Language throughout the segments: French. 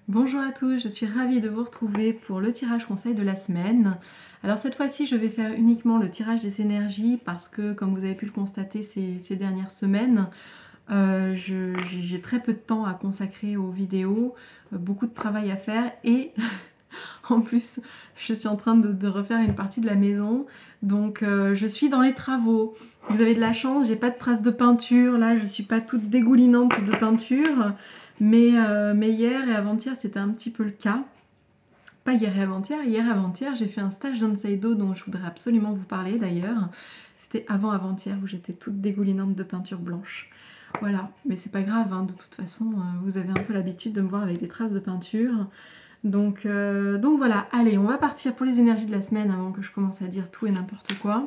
Bonjour à tous, je suis ravie de vous retrouver pour le tirage conseil de la semaine. Alors cette fois-ci, je vais faire uniquement le tirage des énergies parce que, comme vous avez pu le constater ces dernières semaines, j'ai très peu de temps à consacrer aux vidéos, beaucoup de travail à faire et en plus, je suis en train de refaire une partie de la maison, donc je suis dans les travaux. Vous avez de la chance, j'ai pas de traces de peinture, là je suis pas toute dégoulinante de peinture, mais hier et avant-hier c'était un petit peu le cas. Pas hier et avant-hier, hier et avant-hier j'ai fait un stage d'Onseido dont je voudrais absolument vous parler d'ailleurs. C'était avant-avant-hier où j'étais toute dégoulinante de peinture blanche. Voilà, mais c'est pas grave, hein, de toute façon, vous avez un peu l'habitude de me voir avec des traces de peinture. Donc voilà, allez, on va partir pour les énergies de la semaine avant que je commence à dire tout et n'importe quoi.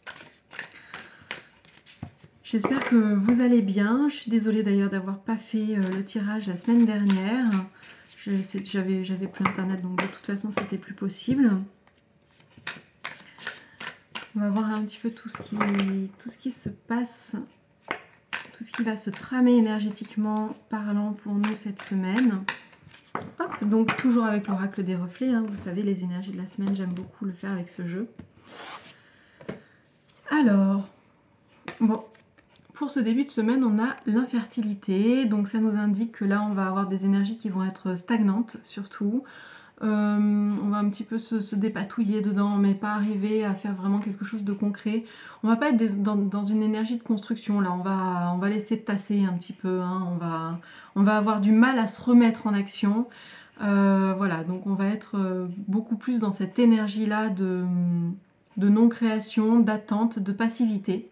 J'espère que vous allez bien. Je suis désolée d'ailleurs d'avoir pas fait le tirage la semaine dernière. J'avais plus internet, donc de toute façon c'était plus possible. On va voir un petit peu tout ce qui se passe, tout ce qui va se tramer énergétiquement parlant pour nous cette semaine. Hop, donc toujours avec l'oracle des reflets, hein, vous savez, les énergies de la semaine, j'aime beaucoup le faire avec ce jeu. Alors, bon, pour ce début de semaine, on a l'infertilité, donc ça nous indique que là, on va avoir des énergies qui vont être stagnantes, surtout. On va un petit peu se dépatouiller dedans, mais pas arriver à faire vraiment quelque chose de concret. On va pas être dans une énergie de construction, là, on va laisser tasser un petit peu, hein. On va avoir du mal à se remettre en action. Voilà, donc on va être beaucoup plus dans cette énergie-là de non-création, d'attente, de passivité.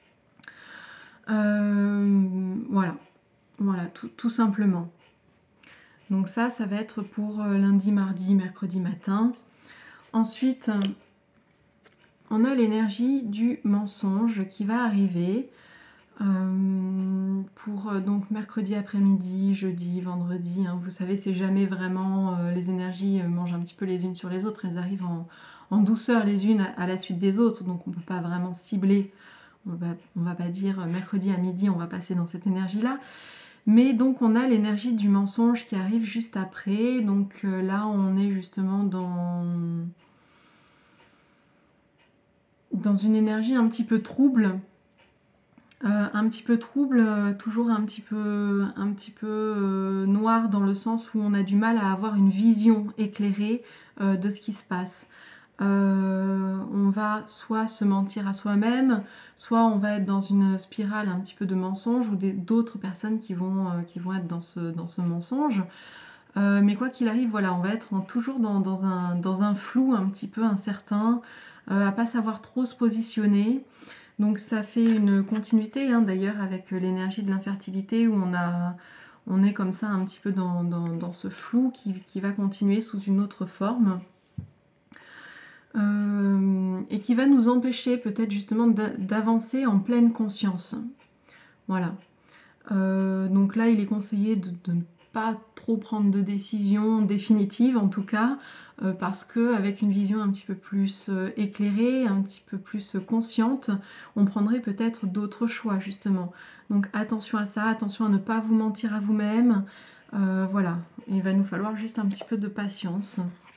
Voilà, tout simplement. Donc ça va être pour lundi, mardi, mercredi matin. Ensuite, on a l'énergie du mensonge qui va arriver pour donc mercredi après-midi, jeudi, vendredi. Hein. Vous savez, c'est jamais vraiment les énergies mangent un petit peu les unes sur les autres. Elles arrivent en douceur les unes à la suite des autres, donc on ne peut pas vraiment cibler. On va pas dire mercredi à midi, on va passer dans cette énergie-là. Mais donc on a l'énergie du mensonge qui arrive juste après. Donc là, on est justement dans une énergie un petit peu trouble. Toujours un petit peu noir dans le sens où on a du mal à avoir une vision éclairée de ce qui se passe. On va soit se mentir à soi-même, soit on va être dans une spirale un petit peu de mensonge ou d'autres personnes qui vont être dans ce mensonge. Mais quoi qu'il arrive, voilà, on va être toujours dans un flou un petit peu incertain, à pas savoir trop se positionner. Donc ça fait une continuité, hein, d'ailleurs avec l'énergie de l'infertilité où on est comme ça un petit peu dans ce flou qui va continuer sous une autre forme. Et qui va nous empêcher peut-être justement d'avancer en pleine conscience. Voilà. Donc là, il est conseillé de ne pas trop prendre de décision définitive, en tout cas, parce qu'avec une vision un petit peu plus éclairée, un petit peu plus consciente, on prendrait peut-être d'autres choix, justement. Donc attention à ça, attention à ne pas vous mentir à vous-même. Voilà, il va nous falloir juste un petit peu de patience.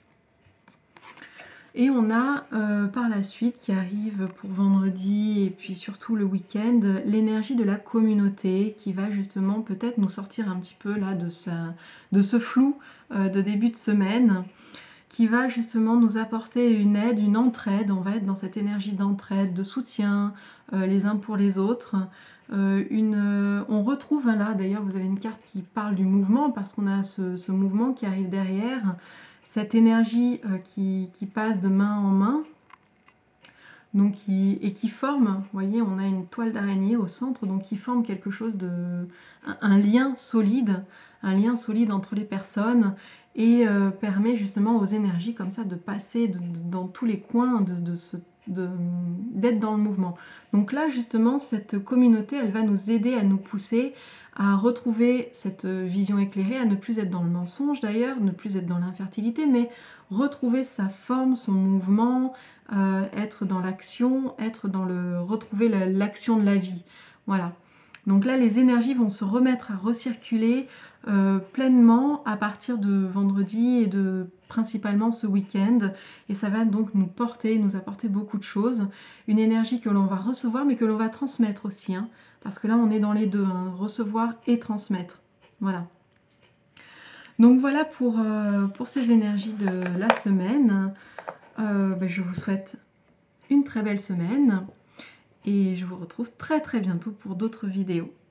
Et on a par la suite qui arrive pour vendredi et puis surtout le week-end, l'énergie de la communauté qui va justement peut-être nous sortir un petit peu là de ce flou de début de semaine, qui va justement nous apporter une aide, une entraide. On va être dans cette énergie d'entraide, de soutien les uns pour les autres. On retrouve là, d'ailleurs vous avez une carte qui parle du mouvement parce qu'on a ce mouvement qui arrive derrière. Cette énergie qui passe de main en main, donc et qui forme, vous voyez, on a une toile d'araignée au centre, donc qui forme quelque chose un lien solide entre les personnes et permet justement aux énergies comme ça de passer dans tous les coins, d'être dans le mouvement. Donc là justement cette communauté, elle va nous aider à nous pousser à retrouver cette vision éclairée, à ne plus être dans le mensonge d'ailleurs, ne plus être dans l'infertilité, mais retrouver sa forme, son mouvement, être dans l'action, retrouver l'action de la vie. Voilà. Donc là, les énergies vont se remettre à recirculer pleinement à partir de vendredi et de principalement ce week-end, et ça va donc nous porter, nous apporter beaucoup de choses, une énergie que l'on va recevoir mais que l'on va transmettre aussi, hein, parce que là on est dans les deux, hein, recevoir et transmettre. Voilà. Donc voilà pour ces énergies de la semaine. Je vous souhaite une très belle semaine et je vous retrouve très très bientôt pour d'autres vidéos.